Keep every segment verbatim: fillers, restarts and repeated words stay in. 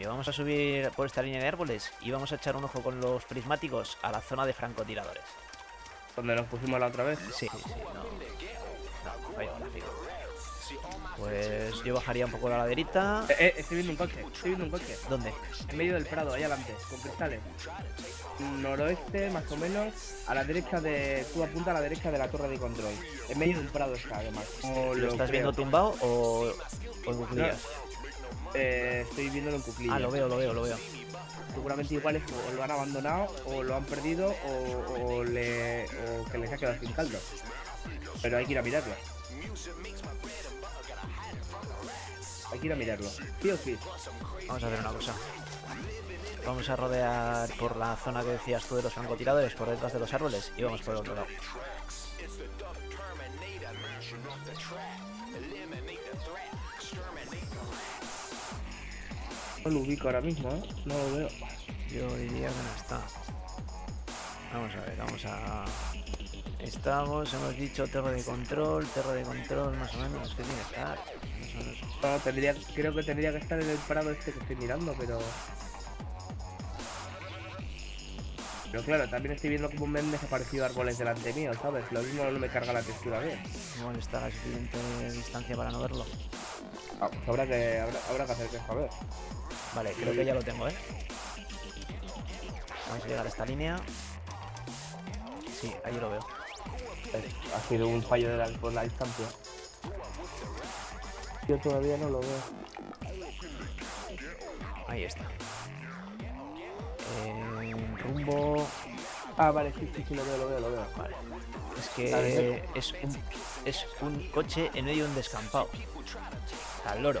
que vamos a subir por esta línea de árboles y vamos a echar un ojo con los prismáticos a la zona de francotiradores. ¿Donde nos pusimos la otra vez? Sí, sí, sí, no. No, fallo gráfico. Pues yo bajaría un poco la laderita. Eh, eh, estoy viendo un coche, estoy viendo un coche. ¿Dónde? En medio del prado, ahí adelante, con cristales. Noroeste, más o menos, a la derecha de... Tú apunta a la derecha de la torre de control. En medio del prado está, además. ¿Lo, ¿Lo estás creo. viendo tumbado o, o en cuclillas? No, eh, estoy viéndolo en cuclillas. Ah, lo veo, lo veo, lo veo. Seguramente igual es o lo han abandonado, o lo han perdido, o, o, le, o que les ha quedado sin caldo. Pero hay que ir a mirarlo. Hay que ir a mirarlo, sí o sí. Vamos a hacer una cosa. Vamos a rodear por la zona que decías tú de los francotiradores, por detrás de los árboles, y vamos por el otro lado. No lo ubico ahora mismo, ¿eh? No lo veo. Yo diría que no está. Vamos a ver, vamos a... Estamos, hemos dicho torre de control, torre de control, más o menos, que tiene que estar. Más o menos. No, tendría, creo que tendría que estar en el prado este que estoy mirando, pero... Pero claro, también estoy viendo como me han desaparecido árboles delante mío, ¿sabes? Lo mismo no me carga la textura bien. Igual está a la suficiente distancia para no verlo. Ah, pues habrá que, habrá, habrá que hacer que saber. Vale, creo que ya lo tengo, ¿eh? Vamos a llegar a esta línea. Sí, ahí lo veo. Ha sido un fallo de la, por la distancia. Yo todavía no lo veo. Ahí está. Eh, rumbo... Ah, vale, sí, sí, sí, lo veo, lo veo, lo veo. Vale. Es que es un, es un coche en medio de un descampado. Al loro.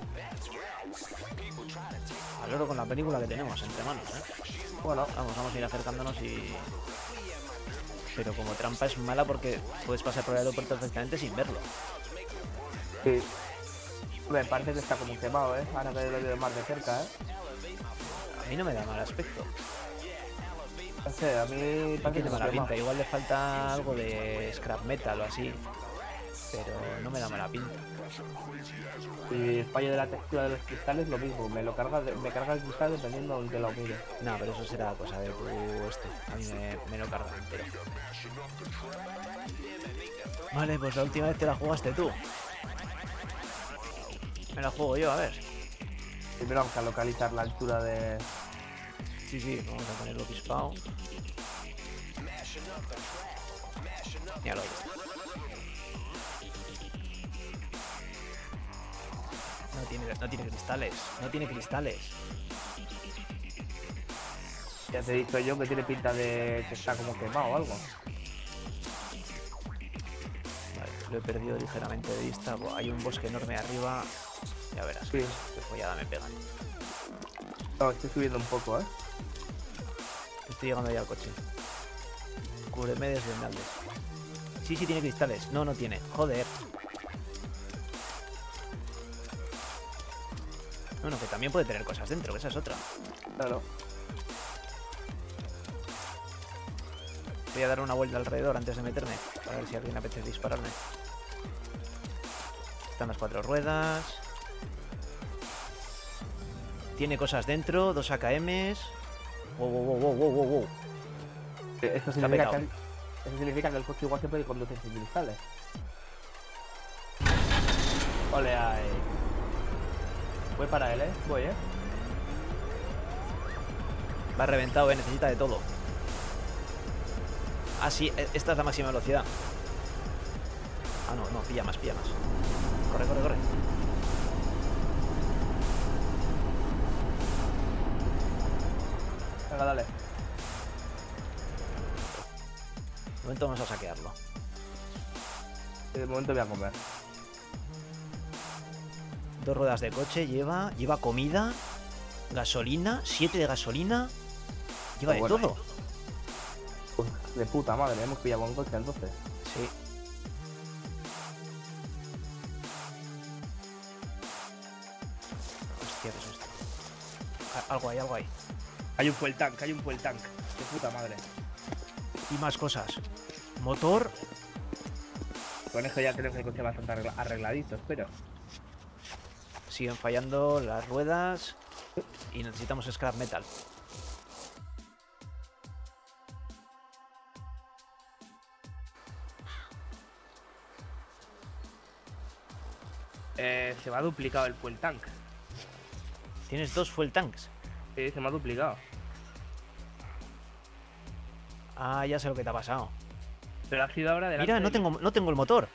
Al loro con la película que tenemos entre manos, ¿eh? Bueno, vamos, vamos a ir acercándonos y... Pero como trampa es mala porque puedes pasar por el aeropuerto perfectamente sin verlo. Sí. Me parece que está como quemado, ¿eh? Ahora que lo veo más de cerca, ¿eh? A mí no me da mal aspecto. No sé, a mí No tiene mala pinta. Igual le falta algo de scrap metal o así. Pero no me da mala pinta. Y el fallo de la textura de los cristales, lo mismo. Me lo carga, de, me carga el cristal dependiendo de donde lo mire. No, pero eso será cosa de tu este. A mí me, me lo carga entero. Vale, pues la última vez te la jugaste tú. Me la juego yo, a ver. Primero vamos a localizar la altura de... Sí, sí, vamos a ponerlo pispado. Ya lo ves. No tiene, no tiene cristales, no tiene cristales. Ya te he dicho yo que tiene pinta de que está como quemado o algo. Vale, lo he perdido ligeramente de vista. Buah, hay un bosque enorme arriba. Ya verás, sí. Qué follada me pegan. No, estoy subiendo un poco, ¿eh? Estoy llegando ya al coche. Cúbreme desde Esmeraldas. Sí, sí tiene cristales. No, no tiene. Joder. Bueno, que también puede tener cosas dentro, que esa es otra. Claro. Voy a dar una vuelta alrededor antes de meterme, para ver si alguien apetece dispararme. Están las cuatro ruedas. Tiene cosas dentro, dos A K Ms. Wow, wow, wow, wow, wow, wow. Eso significa, que, eso significa que el coche igual se puede conducir sin cristales. Ole, ahí. Voy para él, ¿eh? Voy, ¿eh? Va reventado, ¿eh? Necesita de todo. Ah, sí, esta es la máxima velocidad. Ah, no, no, pilla más, pilla más. Corre, corre, corre. Venga, dale. De momento vamos a saquearlo. Y de momento voy a comer. Dos ruedas de coche, lleva, lleva comida, gasolina, siete de gasolina. Lleva de bueno, todo. Pues de puta madre, hemos pillado un coche entonces. Sí. Hostia, ¿qué es esto? Algo hay, algo hay. Hay un fuel tank, hay un fuel tank. De puta madre. Y más cosas. Motor. Con esto ya creo que el coche bastante arregladito, espero. Siguen fallando las ruedas. y necesitamos scrap metal. Eh, se me ha duplicado el fuel tank. Tienes dos fuel tanks. Sí, se me ha duplicado. Ah, ya sé lo que te ha pasado. Pero ha sido ahora de Mira, no tengo, no tengo el motor.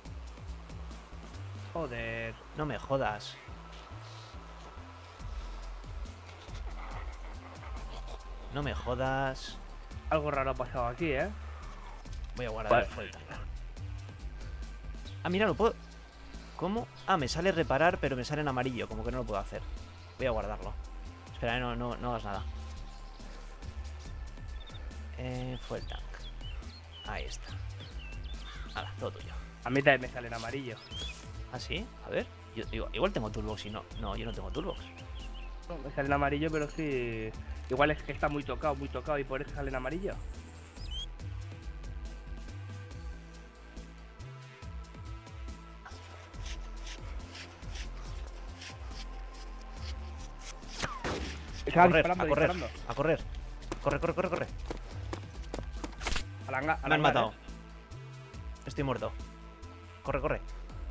Joder. No me jodas. No me jodas. Algo raro ha pasado aquí, ¿eh? Voy a guardar Vale. el fuel tank. Ah, mira, lo puedo... ¿Cómo? Ah, me sale reparar, pero me sale en amarillo, como que no lo puedo hacer. Voy a guardarlo. Espera, no, no, no hagas nada. Eh, fuel tank. Ahí está. Hala, todo tuyo. A mí también me sale en amarillo. ¿Ah, sí? A ver. Yo, digo, igual tengo toolbox y no. No, yo no tengo toolbox. No, me sale en amarillo, pero sí. Igual es que está muy tocado, muy tocado y por eso sale en amarillo. A Estaba correr, disparando, a correr, disparando. a correr. Corre, corre, corre, corre. Al hanga- al Me han hangar, matado. ¿eh? Estoy muerto. Corre, corre.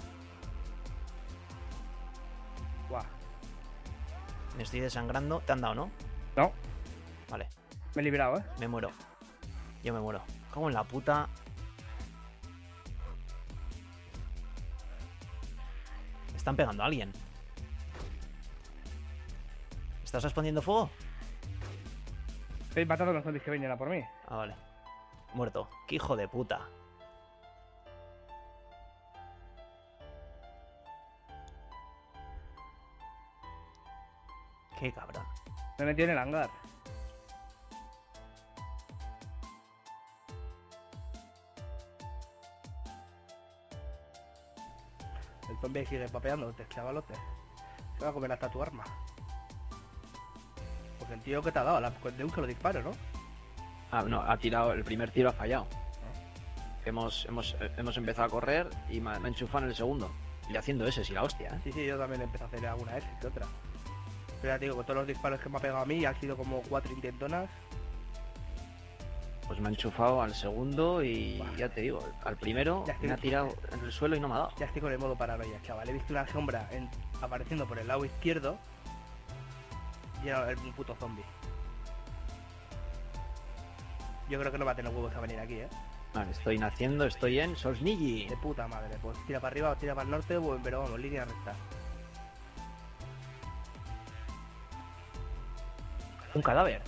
Buah. Me estoy desangrando. Te han dado, ¿no? No, Vale, me he librado, ¿eh? me muero. Yo me muero. Como en la puta. Están pegando a alguien. ¿Estás respondiendo fuego? Estoy matando a los zombies que venían a por mí. Ah, vale. Muerto. ¡Qué hijo de puta! ¡Qué cabrón! Me he metido en el hangar. El zombie sigue papeándote, chavalote. Se va a comer hasta tu arma. Porque el tío que te ha dado, la, de un solo disparo, ¿no? Ah, no, ha tirado, el primer tiro ha fallado. Hemos, hemos, eh, hemos empezado a correr y me, me ha enchufado en el segundo. Y haciendo ese, sí, la hostia, ¿eh? Sí, sí, yo también empecé a hacer alguna vez que otra. Pero ya te digo, con todos los disparos que me ha pegado a mí, han sido como cuatro intentonas. Pues me ha enchufado al segundo y Buah. ya te digo, al primero Ya estoy- me ha tirado en el suelo y no me ha dado. Ya estoy con el modo paranoia, chaval. He visto una sombra en- apareciendo por el lado izquierdo. Y era un puto zombie. Yo creo que no va a tener huevos a venir aquí, ¿eh? Vale, estoy naciendo, estoy en Sosnigi. De puta madre. Pues tira para arriba o tira para el norte, o- pero vamos, línea recta. Un cadáver.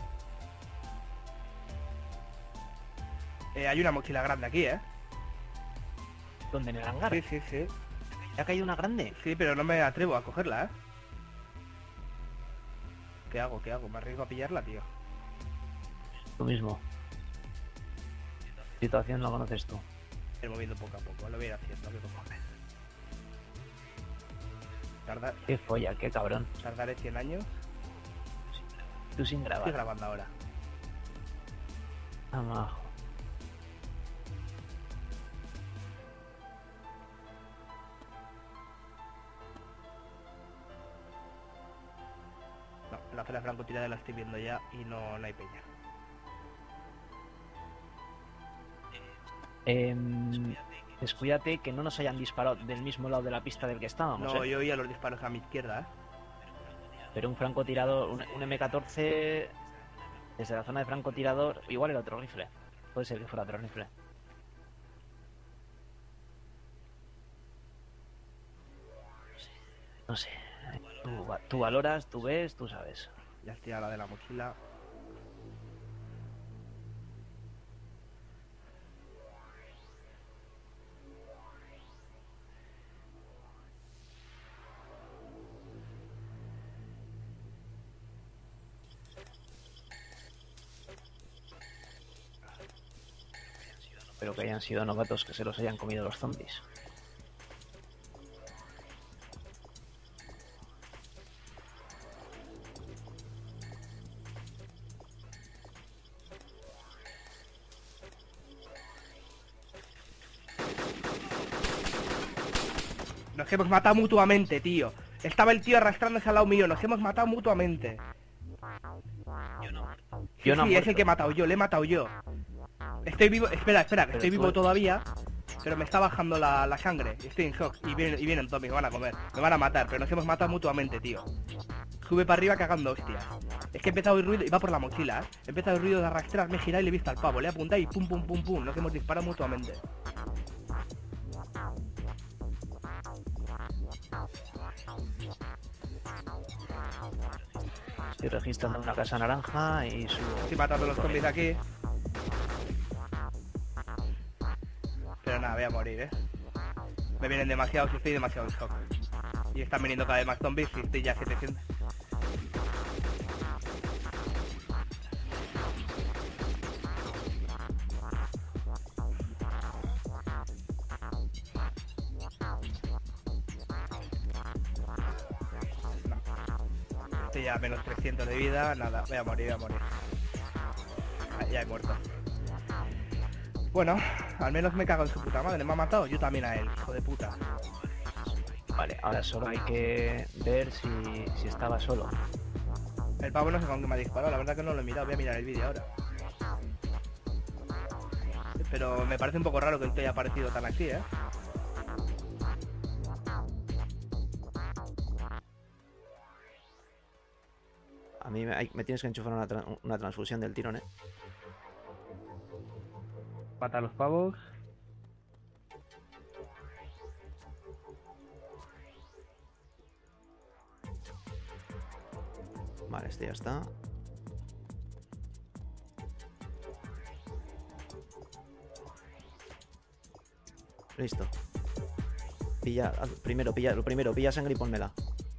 Eh, hay una mochila grande aquí, ¿eh? ¿Dónde? En el hangar. Sí, sí, sí. ¿Ya ha caído una grande? Sí, pero no me atrevo a cogerla, ¿eh? ¿Qué hago? ¿Qué hago? Me arriesgo a pillarla, tío. Tú mismo. Situación la conoces tú. Ir moviendo poco a poco, lo voy a ir haciendo, ¿qué cojones? Tardar, Qué folla, qué cabrón. tardaré cien años. Tú sin Estoy grabar. grabando ahora. Amajo. No, la zona francotirada la estoy viendo ya y no, no hay peña. Em, descuídate que no nos hayan disparado del mismo lado de la pista del que estábamos, No, ¿eh? yo oía los disparos a mi izquierda, ¿eh? Pero un francotirador, un, un eme catorce desde la zona de francotirador, igual el otro rifle. Puede ser que fuera otro rifle. No sé. Tú, va- tú valoras, tú ves, tú sabes. Ya estoy a la de la mochila. Pero que hayan sido novatos que se los hayan comido los zombies. Nos hemos matado mutuamente, tío. Estaba el tío arrastrándose al lado mío, nos hemos matado mutuamente. Sí, Yo no sí, he es el que he muerto. matado yo, le he matado yo. Estoy vivo, espera, espera, que Pero estoy tú- vivo todavía, pero me está bajando la, la sangre. Estoy en shock y vienen, y vienen zombies, me van a comer. Me van a matar, pero nos hemos matado mutuamente, tío. Sube para arriba cagando hostias. Es que he empezado a oír ruido, y va por la mochila, ¿eh? He empezado a oír ruido de arrastrar, me he girado y le he visto al pavo. Le he apuntado y pum, pum, pum, pum. Nos hemos disparado mutuamente. Estoy registrando una casa naranja y subo. Estoy matando a los zombies de aquí. Pero nada, voy a morir, ¿eh? Me vienen demasiados y estoy demasiado en shock. Y están viniendo cada vez más zombies y estoy ya a setecientos. Estoy ya a menos trescientos de vida, nada, voy a morir, voy a morir. Ah, ya he muerto. Bueno, al menos me cago en su puta madre, me ha matado, yo también a él, hijo de puta. Vale, ahora solo hay que ver si, si estaba solo. El pavo no sé con qué me ha disparado, la verdad que no lo he mirado, voy a mirar el vídeo ahora. Pero me parece un poco raro que el tío haya aparecido tan así, ¿eh? A mí me, hay- me tienes que enchufar una, tra- una transfusión del tirón, ¿eh? Mata a los pavos. Vale, este ya está. Listo. Pilla, haz- primero, pilla, lo primero, pilla sangre y pónmela.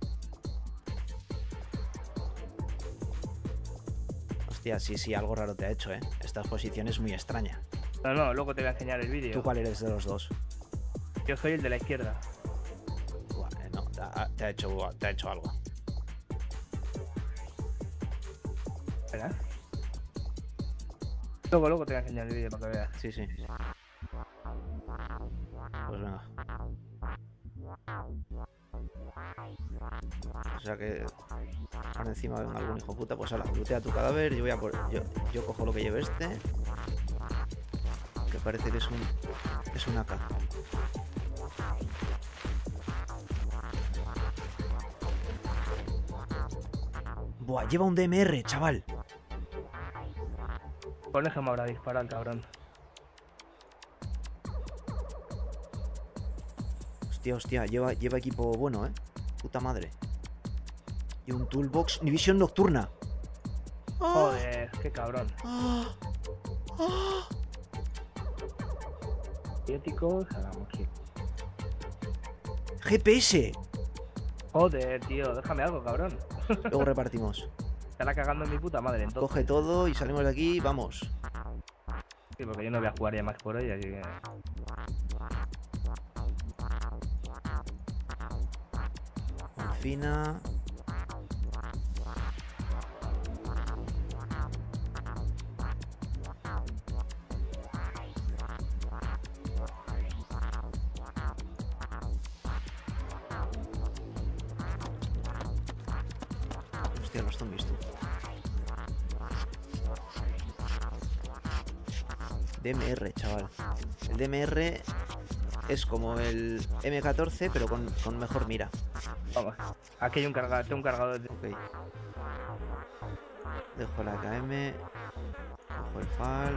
Hostia, sí, sí, algo raro te ha hecho, ¿eh? Esta posición es muy extraña. No, no, luego te voy a enseñar el vídeo. ¿Tú cuál eres de los dos? Yo soy el de la izquierda. Buah, eh, no, te ha, te ha hecho, te ha hecho algo. ¿Verdad? Luego, luego te voy a enseñar el vídeo para que veas. Sí, sí. Pues venga. O sea que ahora encima venga algún hijo puta, pues ahora, lootea tu cadáver, yo voy a por. Yo, yo cojo lo que lleve este. Que parece que es un. es un A K. Buah, lleva un D M R, chaval. Pone que me habrá disparado el cabrón. Hostia, hostia, lleva, lleva equipo bueno, eh. Puta madre. Y un toolbox, ni visión nocturna. Joder, qué cabrón. Ah, ah. Éticos, hagamos aquí. G P S. Joder, tío, déjame algo, cabrón. Luego repartimos. Estará cagando en mi puta madre entonces. Coge todo y salimos de aquí, vamos. Sí, porque yo no voy a jugar ya más por hoy, así que... Confina. Hostia, los zombies, tú. D M R, chaval. El D M R es como el M catorce, pero con, con mejor mira. Vamos, aquí hay un cargador, tengo un cargador de... Ok. Dejo la A K M. Cojo el F A L.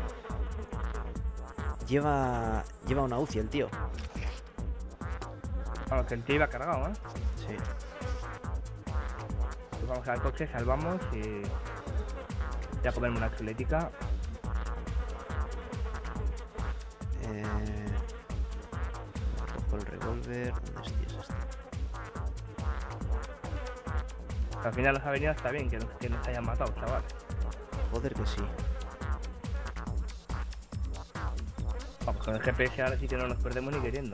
Lleva. Lleva una U C I el tío. Vamos, que el tío iba cargado, ¿eh? Sí. Pues vamos al coche, salvamos y... Voy a comerme una chuletica. Eh... Cojo el revólver. ¿Dónde es este? Al final los avenidas está bien que, que nos hayan matado, chaval. Joder que sí. Vamos, con el G P S ahora sí que no nos perdemos ni queriendo.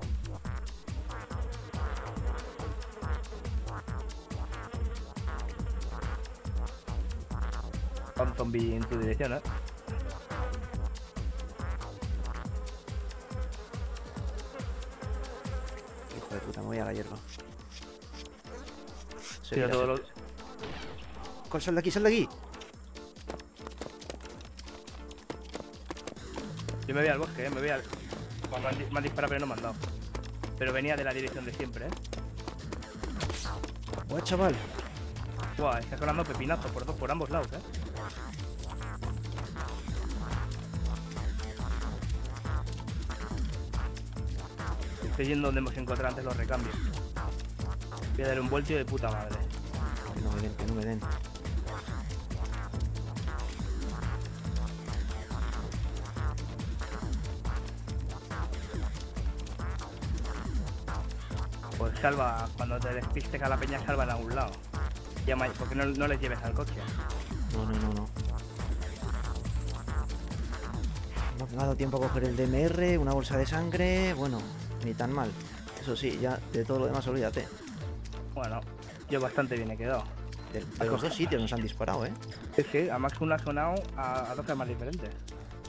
Un zombie en tu dirección, ¿eh? Hijo de puta, me voy a la hierba. Tira todo lo... ¿Cuál? Sal de aquí, sal de aquí. Yo me voy al bosque, ¿eh? Me voy al... Bueno, me, han, di- me han disparado pero no me han dado. Pero venía de la dirección de siempre, ¿eh? Buah, chaval. Buah, está sonando pepinazo por, dos- por ambos lados, ¿eh? Estoy yendo donde hemos encontrado antes los recambios. Voy a dar un voltio de puta madre. Que no me den, que no me den. Pues salva, cuando te despistes a la peña, salva en algún lado. Llama, porque no, no les lleves al coche. No, no, no, no. No me ha dado tiempo a coger el D M R, una bolsa de sangre. Bueno, ni tan mal. Eso sí, ya de todo lo demás olvídate. Bueno, yo bastante bien he quedado. De, de los dos sitios nos han disparado, ¿eh? Sí, sí, a Max uno ha sonado a, a dos armas diferentes.